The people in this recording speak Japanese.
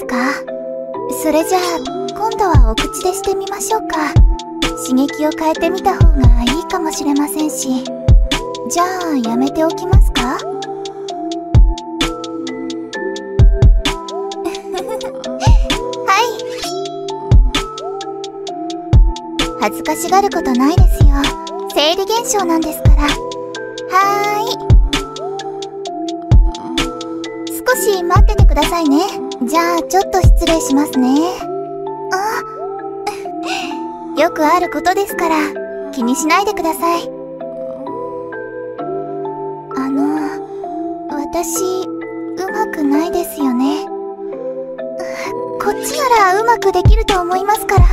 か？それじゃあ今度はお口でしてみましょうか。刺激を変えてみた方がいいかもしれませんし。じゃあやめておきますか？はい。恥ずかしがることないですよ。生理現象なんですから。はーい。少し待っててくださいね。じゃあちょっと失礼しますね。あ、よくあることですから気にしないでください。私うまくないですよね。こっちならうまくできると思いますから。